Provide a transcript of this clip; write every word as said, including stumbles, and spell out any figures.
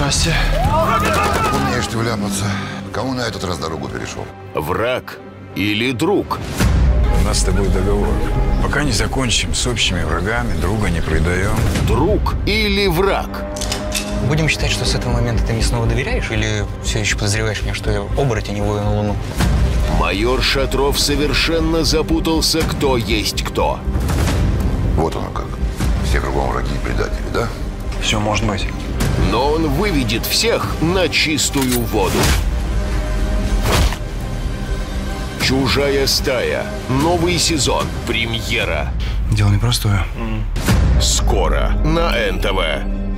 Здрасте. Умеешь ты вляпаться. Кому на этот раз дорогу перешел? Враг или друг? У нас с тобой договор. Пока не закончим с общими врагами, друга не предаем. Друг или враг? Будем считать, что с этого момента ты мне снова доверяешь, или все еще подозреваешь меня, что я оборотень и вою на Луну? Майор Шатров совершенно запутался, кто есть кто. Вот оно как. Все кругом враги и предатели, да? Все может быть. Но он выведет всех на чистую воду. «Чужая стая». Новый сезон. Премьера. Дело непростое. Скоро на эн тэ вэ.